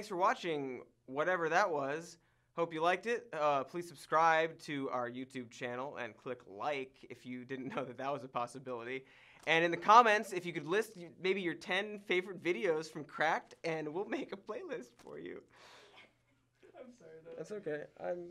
thanks for watching whatever that was. Hope you liked it. Please subscribe to our YouTube channel and click like if you didn't know that that was a possibility. And in the comments, if you could list maybe your 10 favorite videos from Cracked, and we'll make a playlist for you. I'm sorry. That's okay.